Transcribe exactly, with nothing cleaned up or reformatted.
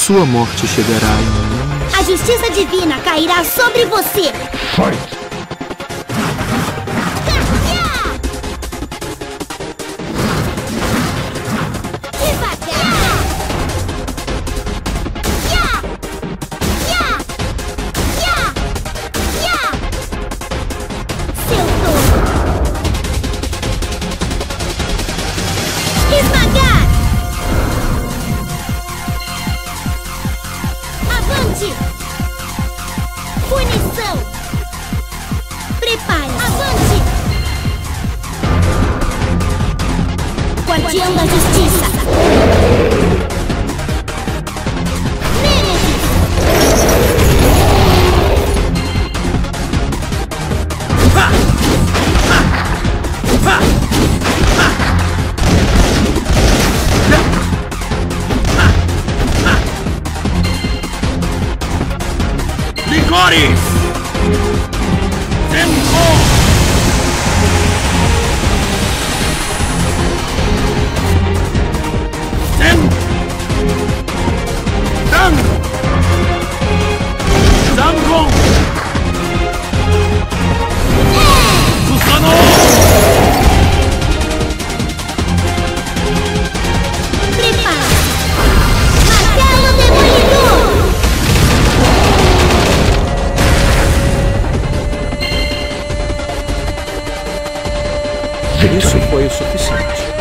Sua morte chegará em... A justiça divina cairá sobre você! Fight! Esmagar! Avante! Punição! Prepare! Avante! Guardião da Justiça! Nemesis! Ha! Ha! Ha! Licores! Tempo! Tem! Dan! Zangon! Susano! Prepara! Martelo Demolidor! Isso foi o suficiente.